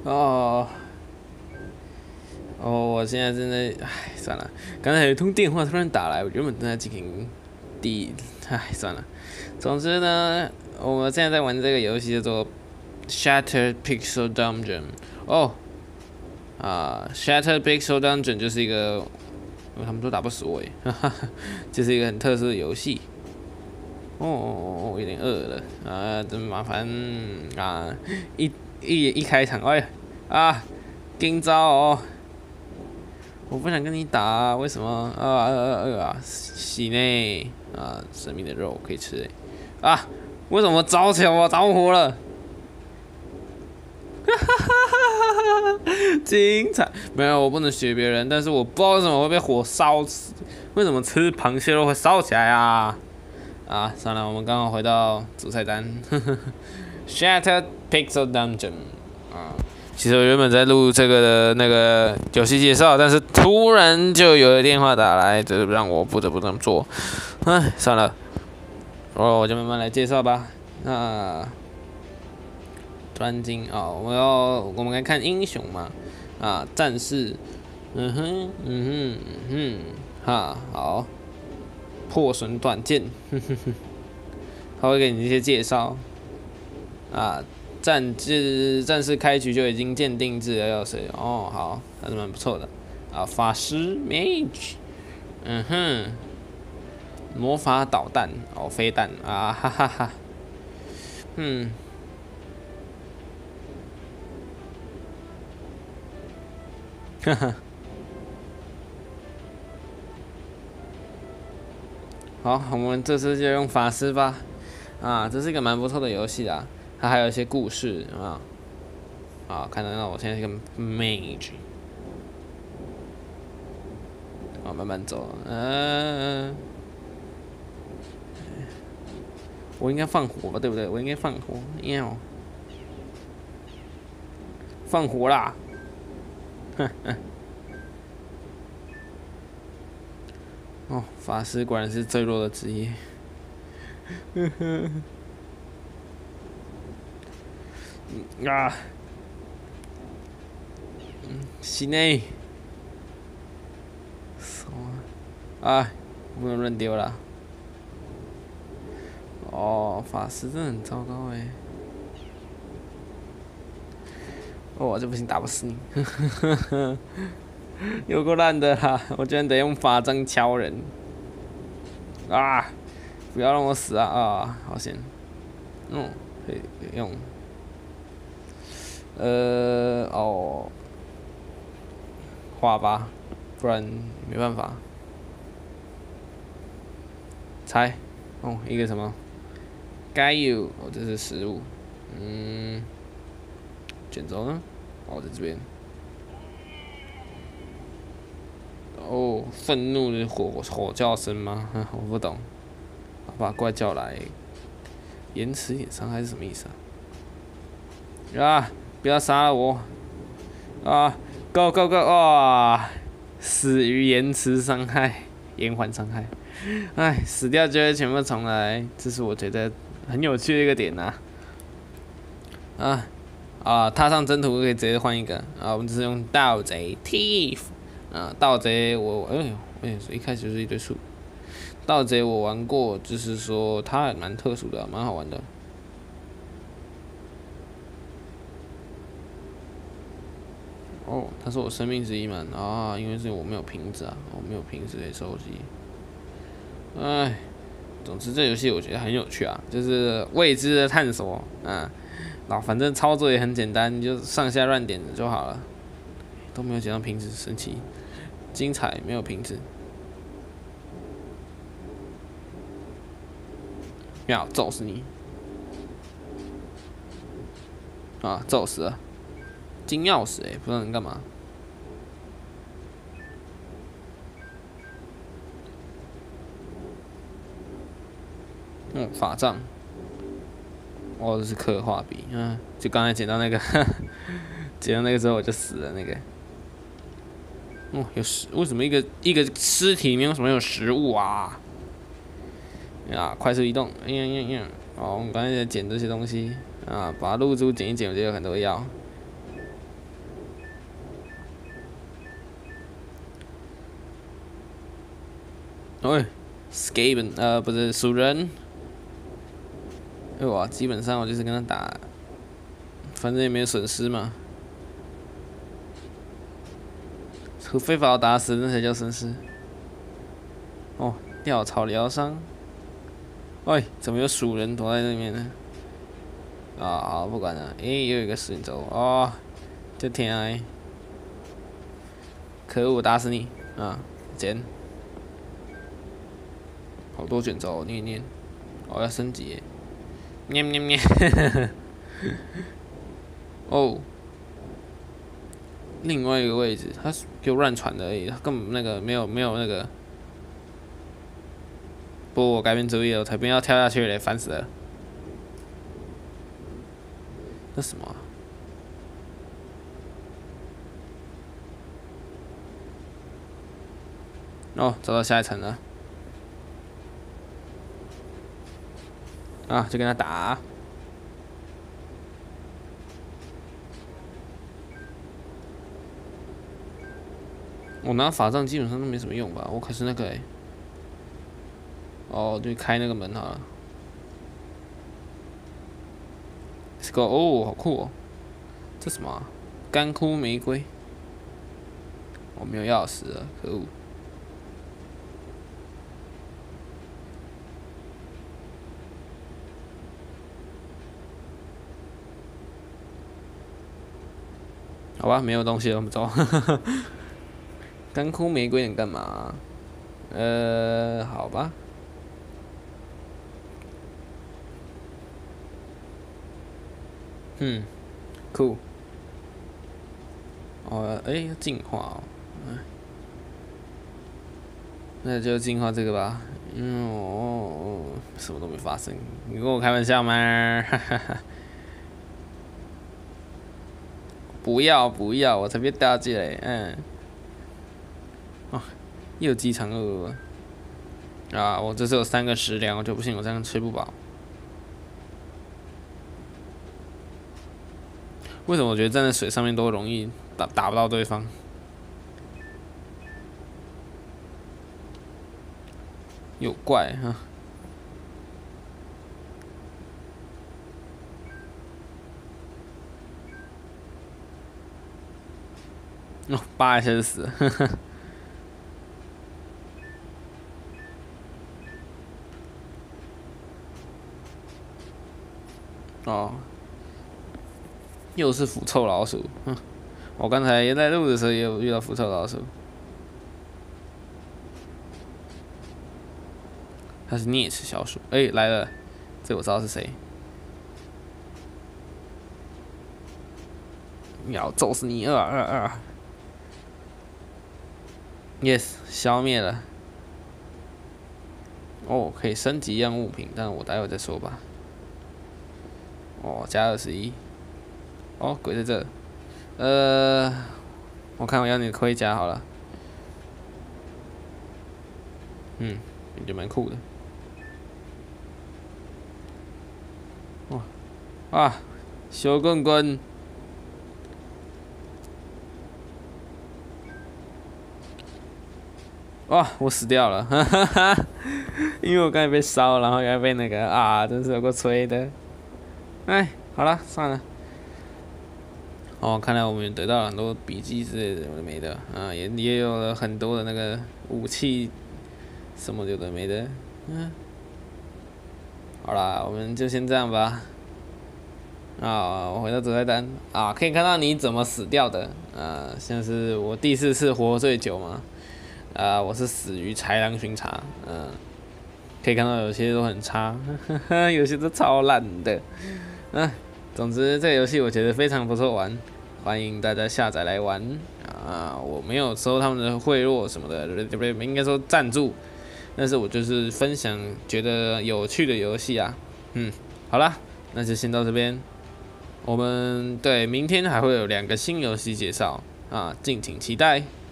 哦哦，我现在真的，唉，算了，刚才有一通电话突然打来，我原本正在进行唉，算了。总之呢，我们现在在玩这个游戏叫做 Shattered Pixel Dungeon。哦，Shattered Pixel Dungeon 就是一个，他们都打不死我耶，哈哈，就是一个很特殊的游戏。哦，有点饿了啊，真麻烦啊！一开场，哎啊，今朝哦，我不想跟你打啊，为什么？喜呢啊，神秘的肉可以吃哎啊！为什么着起来我着火了？精彩！没有，我不能学别人，但是我不知道为什么会被火烧死。为什么吃螃蟹肉会烧起来啊？啊，算了，我们刚好回到主菜单，Shattered Pixel Dungeon。其实我原本在录这个的那个游戏介绍，但是突然就有了电话打来，这让我不得不这么做。唉，算了，我就慢慢来介绍吧。专精啊，我们来看英雄嘛，战士，好，破损短剑，他会给你一些介绍啊。战士开局就已经鉴定制了，要谁？哦，好，还是蛮不错的啊。法师 Mage，魔法导弹哦，飞弹啊，哈哈哈，哈哈，好，我们这次就用法师吧。这是一个蛮不错的游戏啦，它还有一些故事看到我现在是个 mage， 慢慢走，我应该放火吧，对不对？我应该放火，放火啦！哦，法师果然是最弱的职业。是呢。不能乱丢了。哦，法师真的很糟糕哎。哦，这不行，打不死你。有够烂的啦！我居然得用法杖敲人。不要让我死啊！好险。可以用。画吧，不然没办法。猜，一个什么？该有这是食物。卷轴呢？在这边。愤怒的吼叫声吗？我不懂。把怪叫来。延迟一点伤害是什么意思啊？不要杀了我！Go Go Go！死于延迟伤害，延缓伤害。死掉就会全部重来，这是我觉得很有趣的一个点踏上征途可以直接换一个我们只是用盗贼 Thief 盗贼一开始就是一堆树。盗贼我玩过，就是说它蛮特殊的，蛮好玩的。它是我生命之一嘛因为是我没有瓶子我没有瓶子可以收集。总之这游戏我觉得很有趣就是未知的探索反正操作也很简单，你就上下乱点就好了。都没有捡到瓶子，神奇，精彩，没有瓶子。秒揍死你！揍死了！金钥匙不知道能干嘛。法杖。这是刻画笔就刚才捡到那个，捡到那个之后我就死了那个。为什么一个尸体里面为什么有食物快速移动，我们刚才在捡这些东西把露珠捡一捡，我就有很多药。 喂 ，Skaven，不是鼠人。哇，基本上我就是跟他打，反正也没有损失嘛。除非把我打死，那才叫损失。哦，吊草疗伤。喂，怎么有鼠人躲在那边呢？啊，好，不管了。诶，又有一个石轴哦，这天啊！可恶，打死你！啊，捡。好多卷轴，念一念。哦，要升级耶。念念念。哦，另外一个位置，他给我乱传的而已，他根本那个没有那个。不，我改变主意了，我才不要跳下去嘞，烦死了。这什么、啊？哦，走到下一层了。啊，就跟他打。我拿法杖基本上都没什么用吧，我可是那个哦，就开那个门好了。这个哦，好酷哦！这什么、啊？干枯玫瑰。我没有钥匙了，可恶！好吧，没有东西了，我们走。干枯玫瑰能干嘛？好吧。酷。哦，进化哦。那就进化这个吧。什么都没发生，你跟我开玩笑吗？不要不要，我才别打击嘞。哦，又饥肠辘辘啊！我这次有3个食粮，我就不信我这样吃不饱。为什么我觉得站在水上面都容易打不到对方？有怪哈！哦，扒一下就死了。哦，又是腐臭老鼠。我刚才在录的时候也有遇到腐臭老鼠。它是啮齿小鼠。来了，这我知道是谁。要揍死你！Yes， 消灭了。哦，可以升级一样物品，但我待会再说吧。哦，加21。哦，鬼在这。我看我要你的盔甲好了。感觉蛮酷的。哇，小棍棍。哇，我死掉了，哈哈哈！因为我刚才被烧，然后又被那个啊，真是有够吹的。好了，算了。哦，看来我们得到了很多笔记之类的，有的没的啊，也有了很多的那个武器，什么有的没的。好啦，我们就先这样吧。我回到主菜单啊，可以看到你怎么死掉的像是我第4次活最久嘛。我是死于豺狼巡查，可以看到有些都很差，有些都超烂的，总之这个游戏我觉得非常不错玩，欢迎大家下载来玩我没有收他们的贿赂什么的，对不对？应该说赞助，但是我就是分享觉得有趣的游戏啊，好啦，那就先到这边，我们明天还会有2个新游戏介绍敬请期待。